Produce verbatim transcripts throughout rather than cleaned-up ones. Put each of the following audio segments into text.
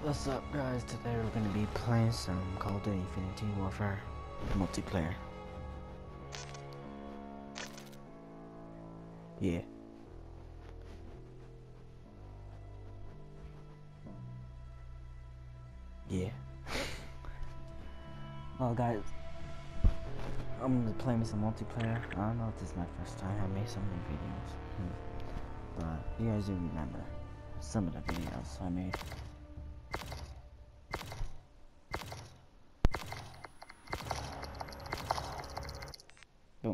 What's up, guys? Today we're gonna be playing some Call of Duty Infinity Warfare multiplayer. Yeah. Yeah. Well, guys, I'm gonna play me some multiplayer. I don't know if this is my first time. I made so many videos, hmm. but you guys do remember some of the videos I made. Boom.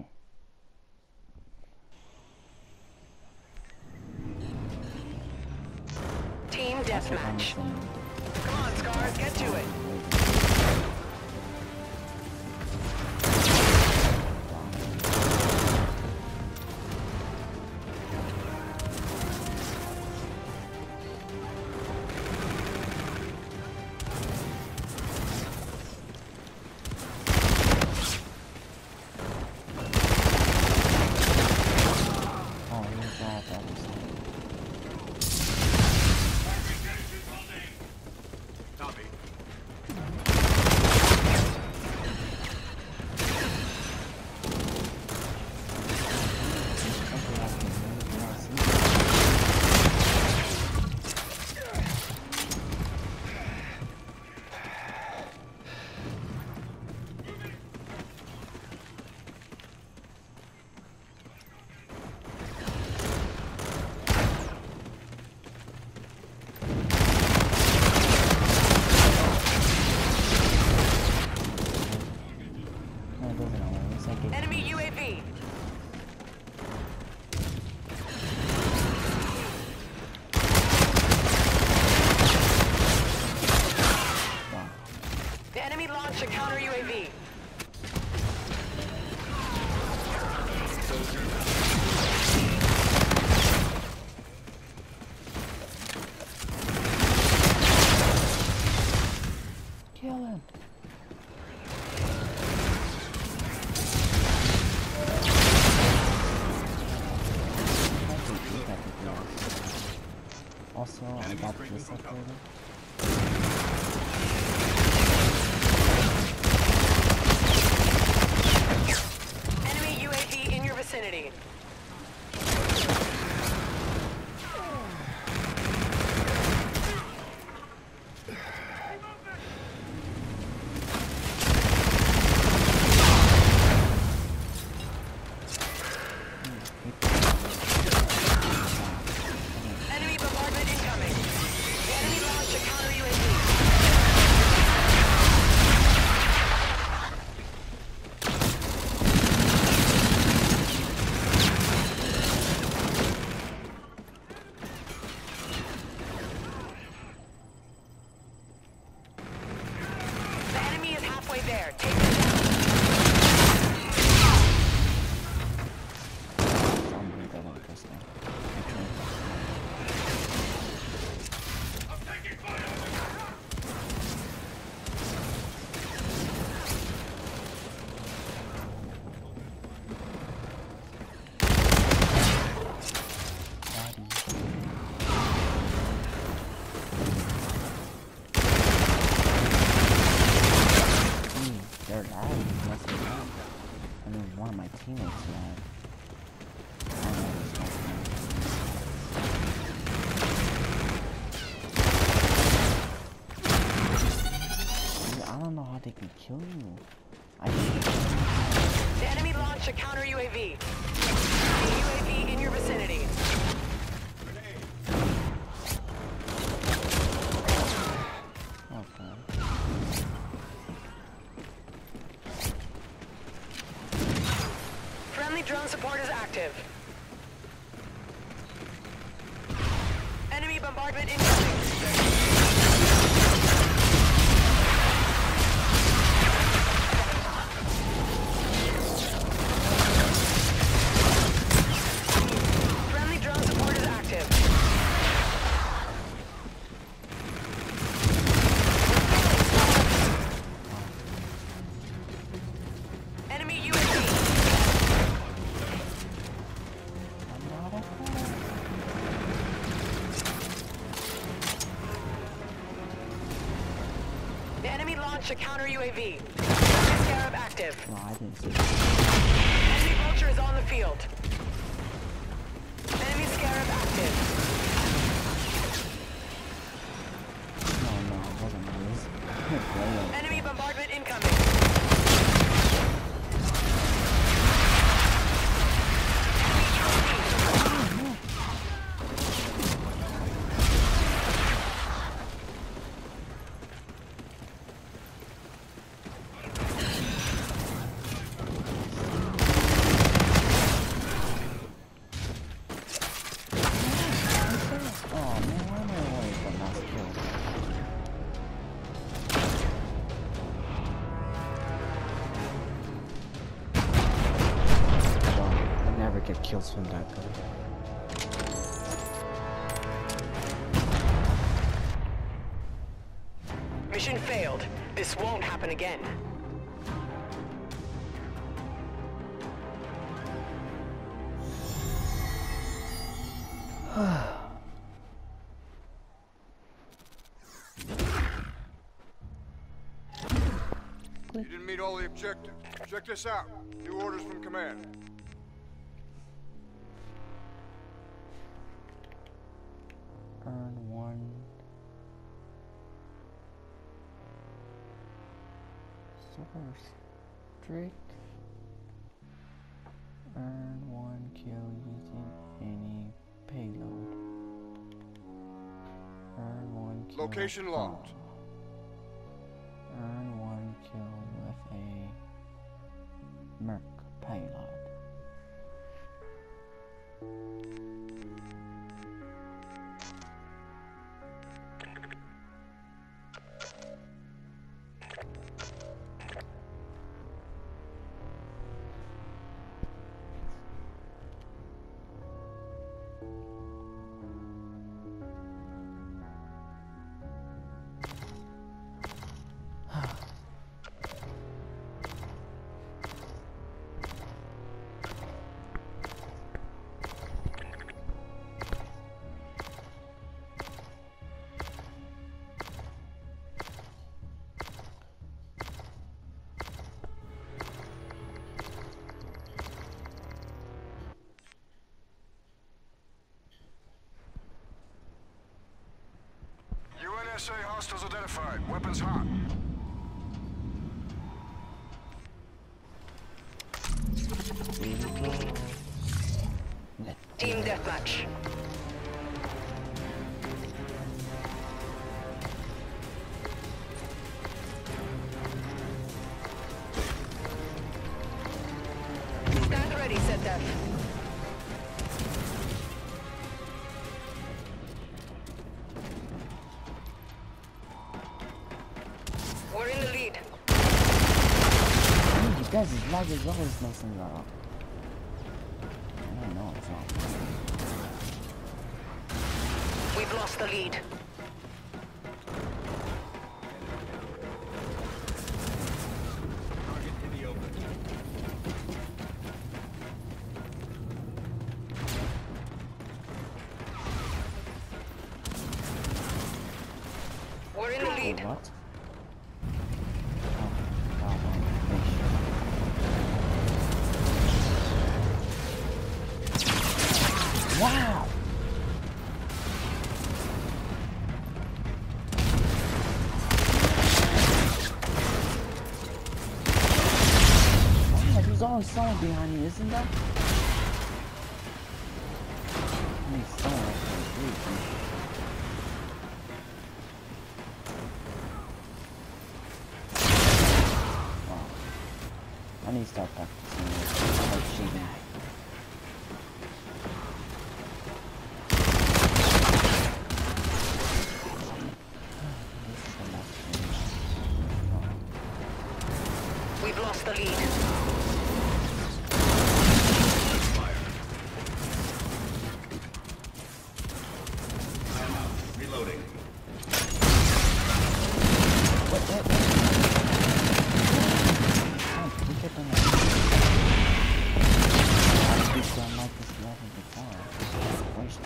Team deathmatch. Come on, Scars, get to it. Enemy U A V. The enemy launched a counter U A V. Kill him. Also, I got this upgraded. Enemy U A V in your vicinity. Enemy bombardment incoming. The enemy launched a counter U A V. The enemy is halfway there. Take them down. I'm gonna go like this now. They're loud. That's the loud. I mean, one of my teammates loud. I don't know what's happening. Dude, I don't know how they can kill you. I The enemy launched a counter U A V. U A V in your vicinity. okay. Friendly drone support is active. Enemy bombardment incoming. Friendly drone support is active. Enemy U A V. I'm not a fan. launched a counter U A V. Enemy Scarab active. No, I didn't see that. Enemy Vulture is on the field. Enemy Scarab active. No, no, it wasn't this. Enemy bombardment incoming. Get kills from that gun. Mission failed. This won't happen again. You didn't meet all the objectives. Check this out. New orders from command. Earn one. Source. Strict. Earn one kill using any payload. Earn one kill. Location locked. Earn one kill with a Merc payload. U N S A hostiles identified. Weapons hot. Team deathmatch. Stand ready, said Death. We're in the lead. You guys, as lag as always messing that up. I don't know, it's not. We've lost the lead. We're in the lead. Oh, what? Wow! Wow, there's always someone behind me, isn't there? I need someone else. Wow. I need to start practicing this. Like cheating. We've lost the lead. Reloading. What, what, what? Oh, we kept on that. I think I like this level before. Waste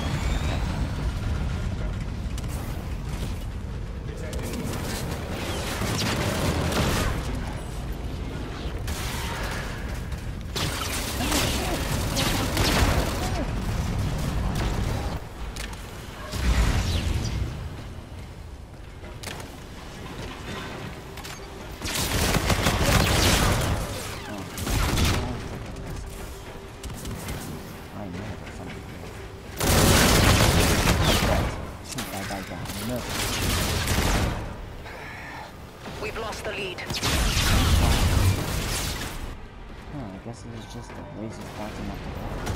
time. lost the lead. Oh, I guess it was just a lazy spotting up the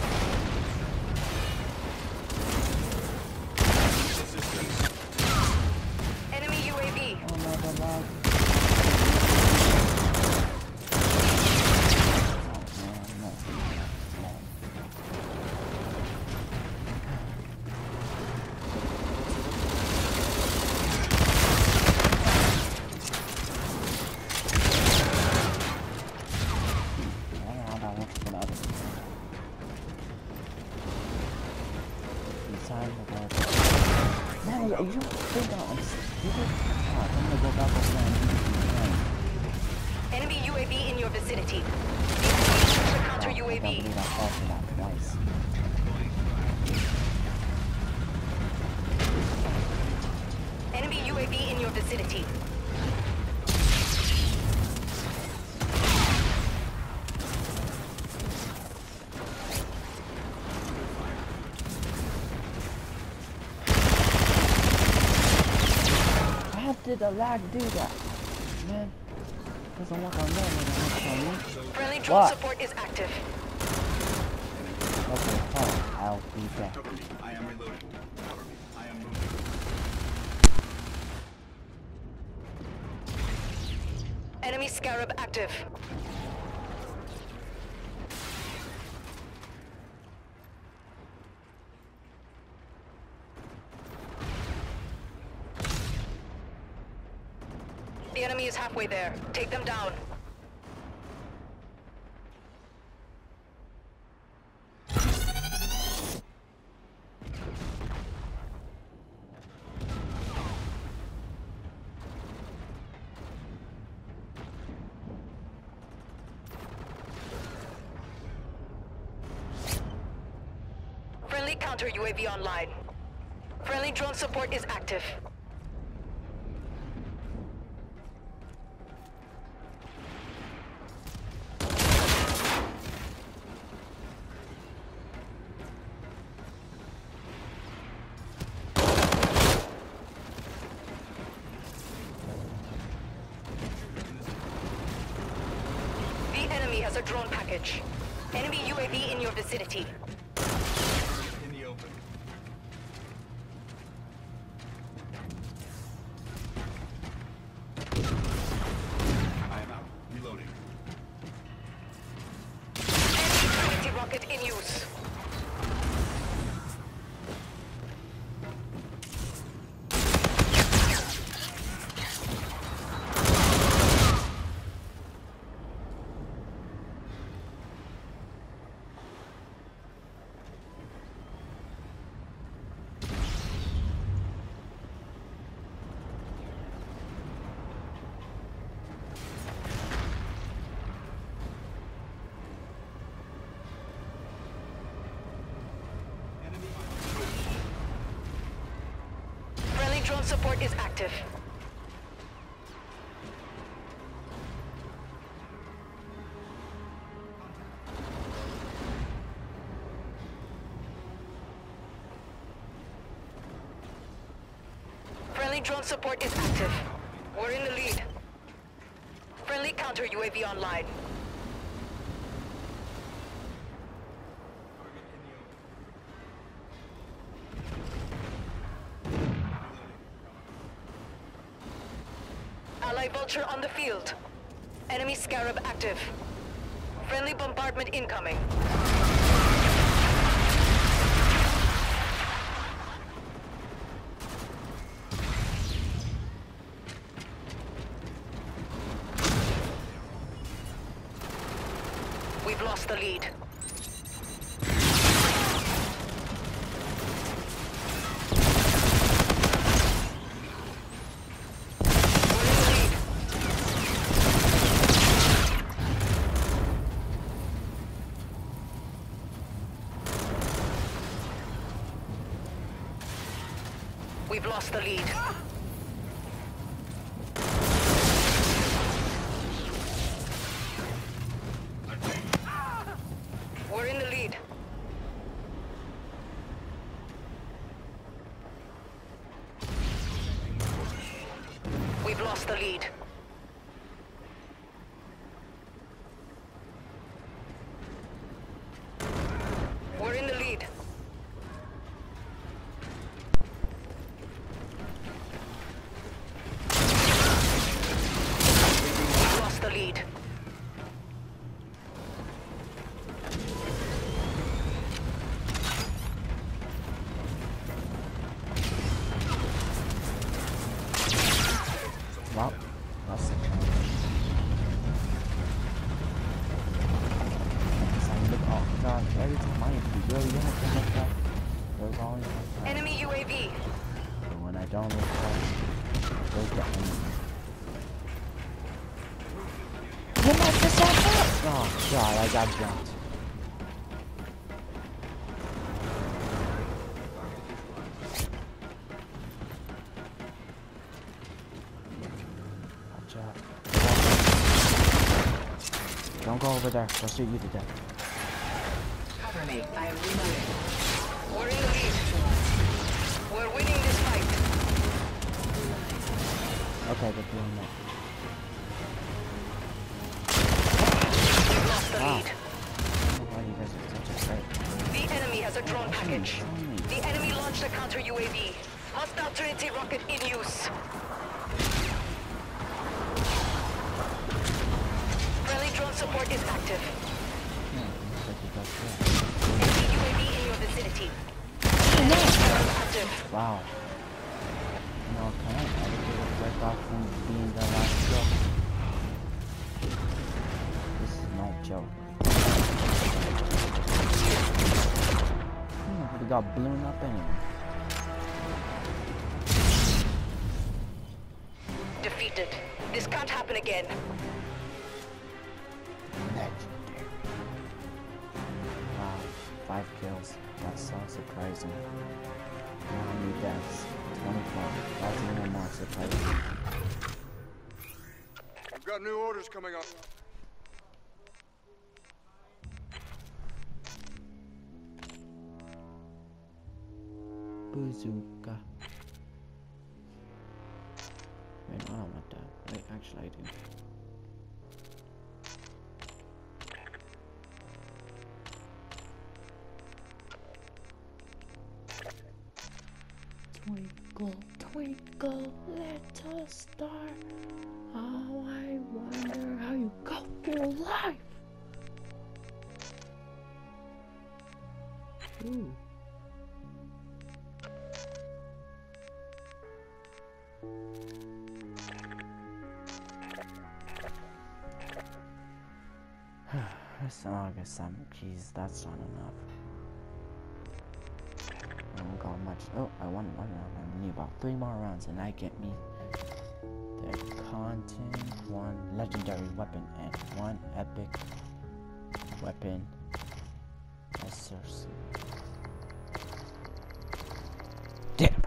Enemy U A V. Oh no, the lag. Oh man, no. No. No, you don't think I'm stupid? Ah, I'm gonna go back over there and Enemy U A V in your vicinity. Counter U A I V. believe I fell for that twice. Enemy U A V in your vicinity. How did the lag do that? Man, doesn't work on them, it works on me. Friendly drone What? support is active. Okay, fine, I'll be back. I am reloading. Cover me. I am moving. Enemy Scarab active. The enemy is halfway there. Take them down. Friendly counter U A V online. Friendly drone support is active. The enemy has a drone package. Enemy U A V in your vicinity. In the open. I am out. Reloading. Enemy anti-rocket in use. Friendly drone support is active. Friendly drone support is active. We're in the lead. Friendly counter U A V online. Ally Vulture on the field. Enemy Scarab active. Friendly bombardment incoming. We've lost the lead. We're in the lead. We've lost the lead. We're in the lead. We've lost the lead. Well, that's the challenge. It's like, look, oh god, every time I do really have to look up, there's always like that. Enemy U A V. And when I don't look up, there's the enemy. You messed yourself up! Oh god, I got jumped. Watch out. Don't go over there, they'll shoot you to death. Cover me. I am reloading. We're in the lead. We're winning this fight. Okay, they're doing that. We've lost the Wow. lead. Why you guys are such a threat? The enemy has a drone package. The enemy launched a counter U A V. Hostile Trinity rocket in use. Friendly drone support is active. Yeah, looks like you got that. Enemy U A V in your vicinity. Drone active. Wow. You know, can I edit it right off from being the last joke? This is no joke. Hmm, we got blown up anyway. Defeated. This can't happen again. Legendary. Wow, five kills. That's so surprising. How many deaths? twenty-four. That's even more surprising. We've got new orders coming up. Bazooka. Wait, I don't want that. Wait, actually I do. Twinkle, twinkle, little star. Oh, I wonder how you go through life. Ooh. That's oh, I guess seven keys. That's not enough. I don't got much. Oh, I won one round. I need about three more rounds, and I get me the content, one legendary weapon, and one epic weapon. S R C. Damn.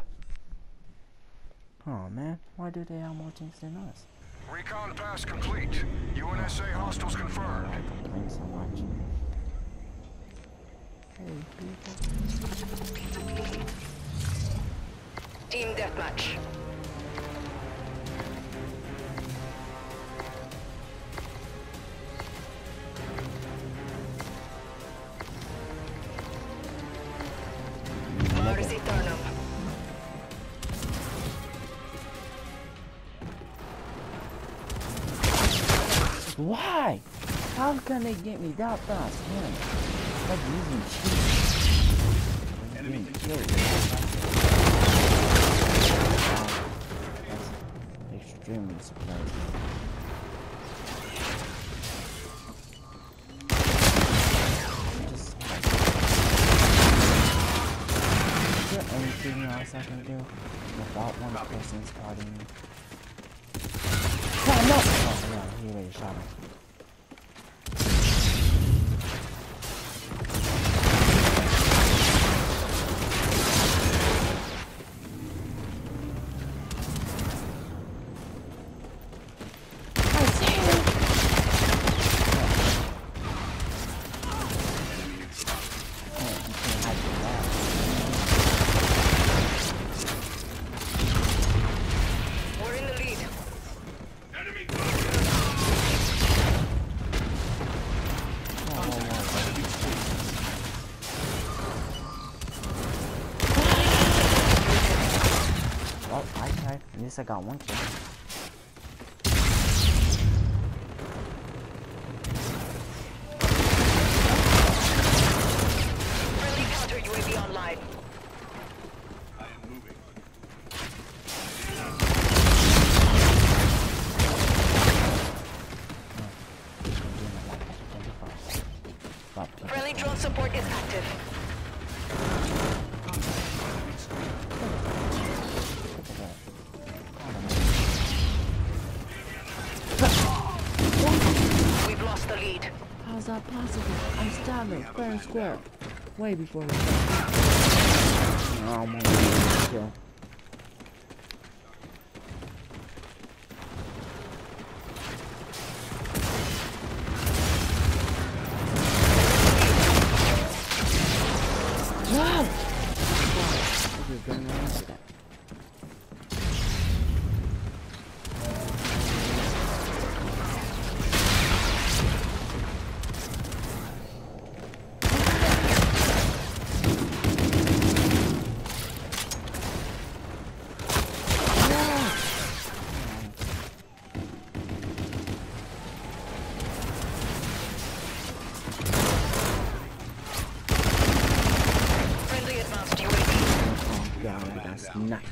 Oh man, why do they have more things than us? Recon pass complete. U N S A hostiles confirmed. I complain so much. Hey people. Team deathmatch. Mars Eternum. Why? How can they get me that fast? Man, it's like using cheats. I'm being killed. Wow. That's extremely surprising. Just like, is there anything else I can do without one person spotting me? Oh no! Oh yeah, he already shot him. We're in the lead. Well, I tried. At least I got one kill. Friendly counter U A V online. I am moving. is that possible? I'm stabbing fair and square. Way before we Oh, I'm gonna get a kill. No! You're going around to that. Night.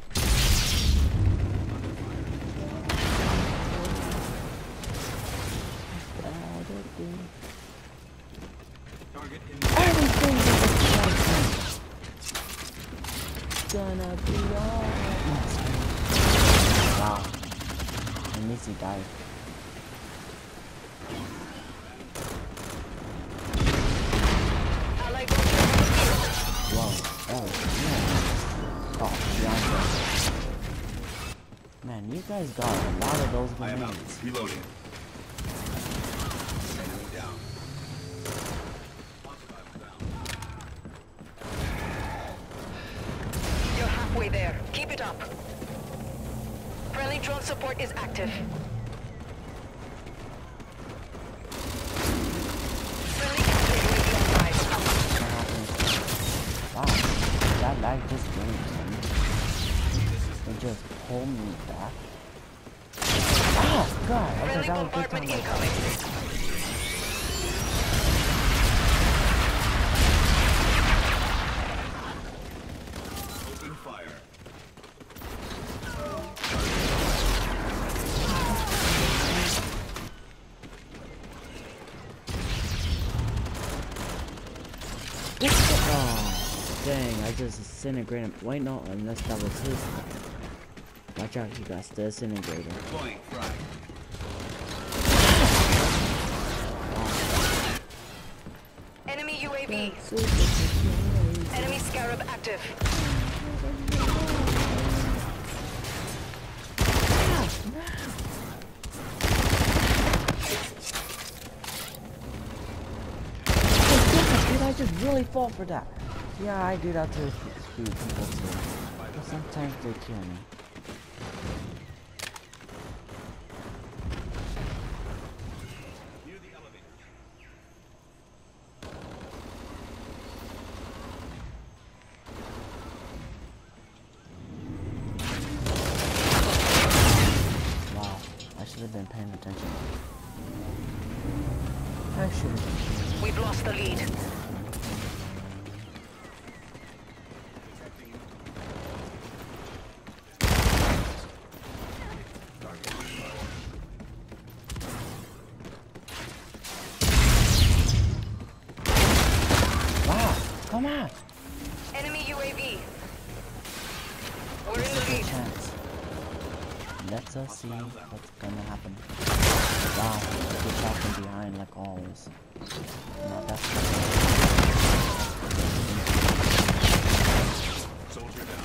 Target in Everything is gonna be alright. Wow. And Missy died. Whoa. Oh, yeah. Oh, Bianca. Man, you guys got a lot of those I am out. grenades. Reloading. Enemy down. You're halfway there. Keep it up. Friendly drone support is active. Friendly counter U A V online. Wow, that lag just really me. It just pulled me back. Oh god, I Friendly thought that was good bombardment time. incoming. Open fire. Oh, dang, I just disintegrated him. Wait, no, unless that was his. Watch out, he got the disintegrator. Deploying frag. Enemy U A V. Super secure. Enemy Scarab active. Did I just really fall for that? Yeah, I do that to a few people too. But sometimes they kill me. Near the elevator. Wow, I should have been paying attention. I should have. We've lost the lead. Wow, come on! Enemy U A V. We're in the lead. Chance. Let's us see what's gonna happen. Wow, good shot from behind like always. No, that's Soldier down.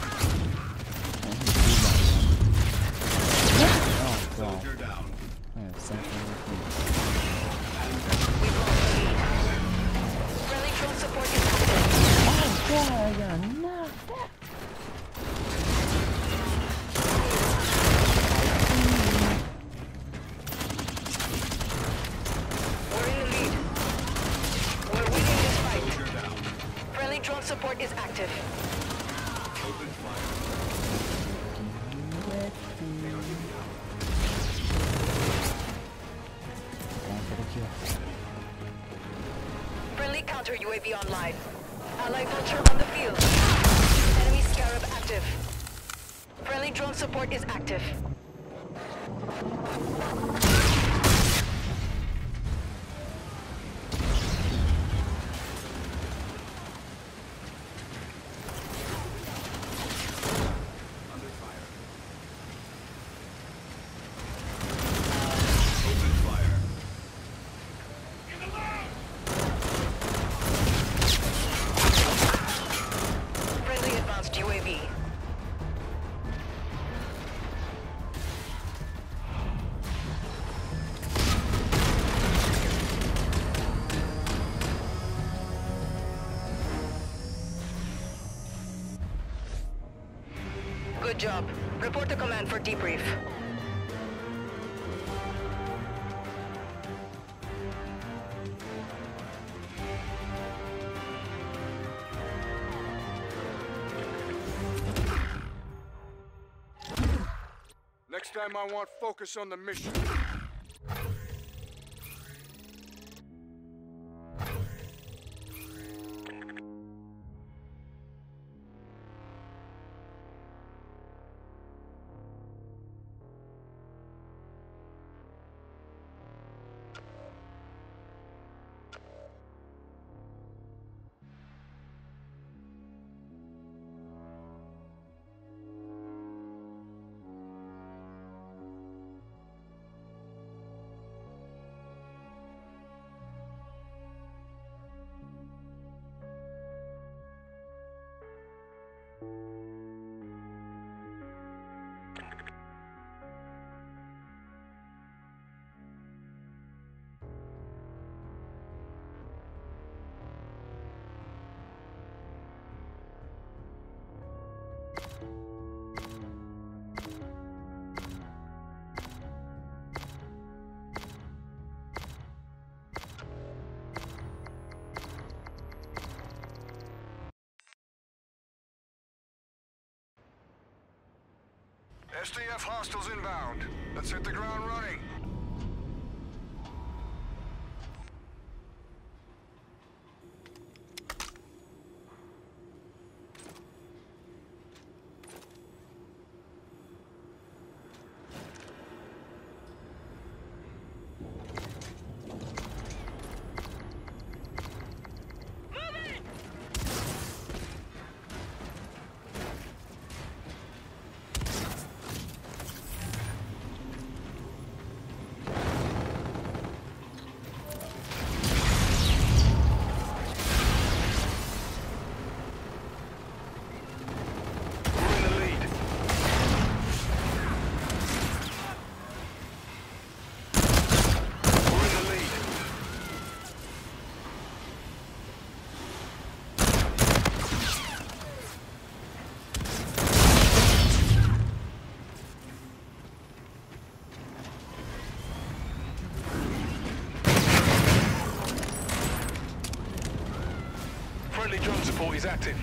Oh god. Soldier down. I have something with me. We've lost the lead. Friendly drone support is active. Oh god, I got knocked back. We're in the lead. We're winning this fight. Soldier down. Friendly drone support is active. Open fire. Going for the kill. Friendly counter U A V online. Allied vulture on the field. Enemy Scarab active. Friendly drone support is active. Under fire. Open fire. Good job. Report to command for debrief. Next time I want focus on the mission. S D F hostiles inbound. Let's hit the ground running. Friendly drone support is active.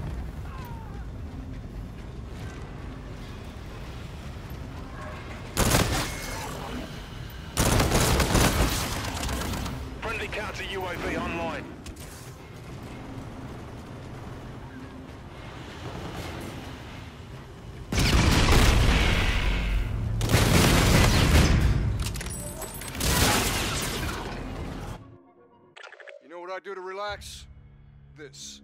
Friendly counter U A V online. You know what I do to relax? This.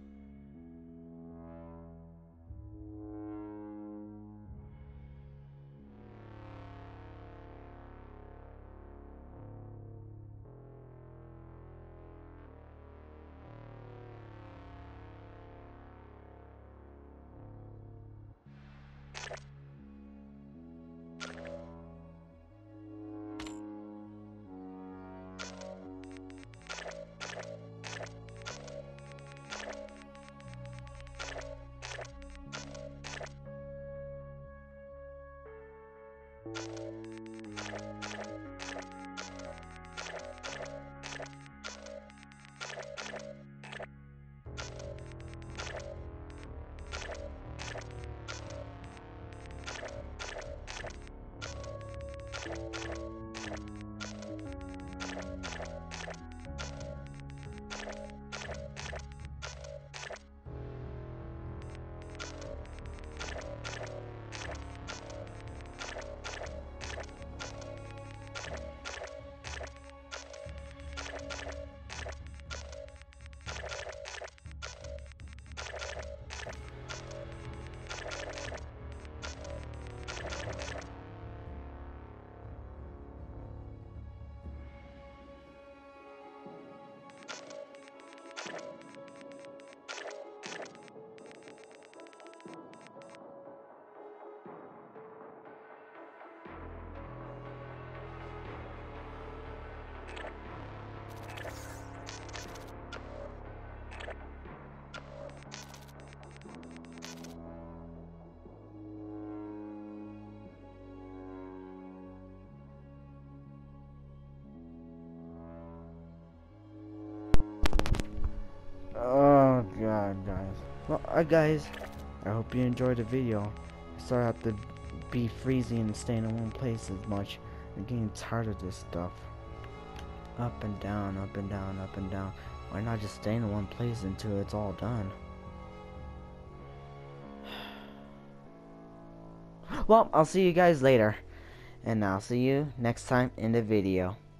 Alright guys, I hope you enjoyed the video. Sorry I have to be freezing and staying in one place as much. I'm getting tired of this stuff. Up and down, up and down, up and down. Why not just stay in one place until it's all done? Well, I'll see you guys later. And I'll see you next time in the video.